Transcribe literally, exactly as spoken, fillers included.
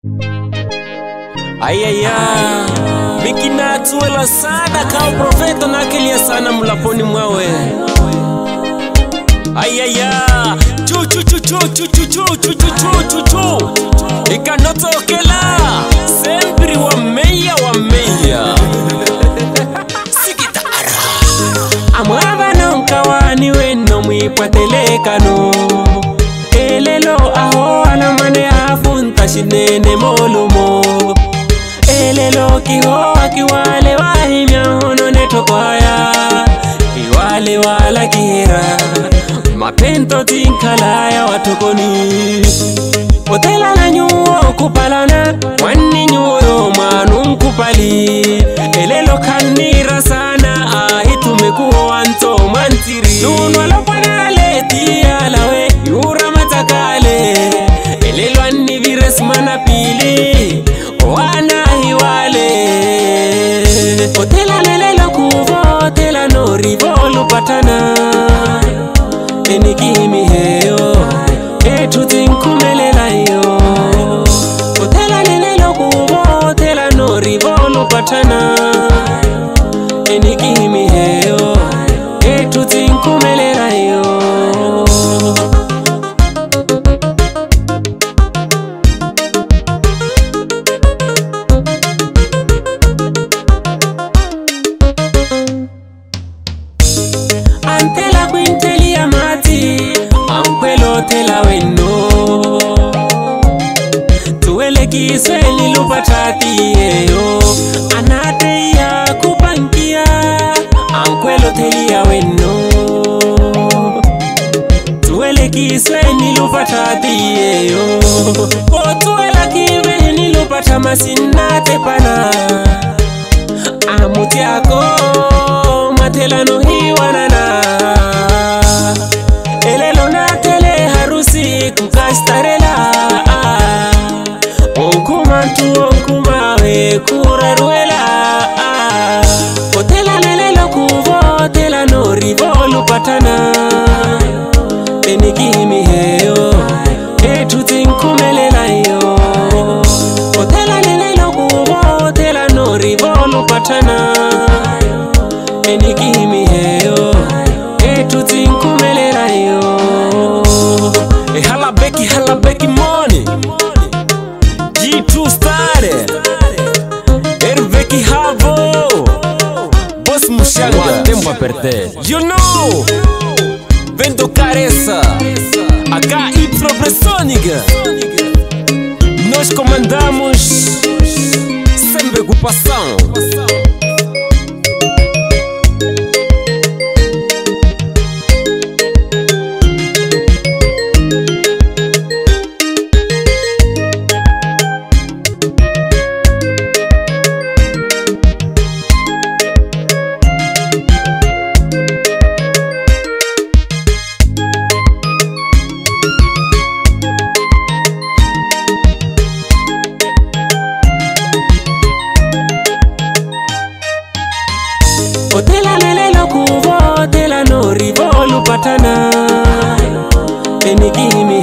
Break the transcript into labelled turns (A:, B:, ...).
A: Ayaya Bikina tuwela sada kao profeta na kelia sana mulaponi mwawe. Ayaya Chu chu chu chu chu chu chu chu chu chu chu chu Ikanoto okela Sempri wa meya wa meya Sikita ara Amwaba nonka wani weno mwipateleka no Elelo aho alamane afunta shinene molumo Elelo kiho akiwale wahimya hono netokwaya Iwale wala kira Mapento tinkalaya watokoni Otela na nyuo kupalana Wani nyuo manu kupali Elelo kanira sana Ahitumekuwa wanto mantiri Nunwa lopana leti alawe Yura matakale Elelo ani vires manapili Wana hiwale Otela lelelo kuvo Otela no rivolu patana Enikimi heyo Etu tinkumelela yo Otela lelelo kuvo Otela no rivolu patana Enikimi heyo Etu tinkumelela yo Antela quinteli amati Anquelo te la weno Tuele kisweli lupachati yo Anate ya kupankia Anquelo te lia weno Tuele kisweli lupachati yo O tuela kiveni lupachama sinate pana Amutiako Matela no hiwanana Elelo na tele harusi kukastarela Onkuma tu onkuma we kuraruela Otela lelelo kuvo Otela no rivolu patana Enikimi heyo Etu tinkumelela yo Otela lelelo kuvo Otela no rivolu patana Enikimi heyo Etu tinkumelela yo E hala beki hala beki money G two stare Erveki havo Boss Mushanga Tempo a perder You know Vendo careza H Y Pressônica Nós comandamos Sem preocupação Otela lelelo kuvo Otela no rivolu patana Enikimi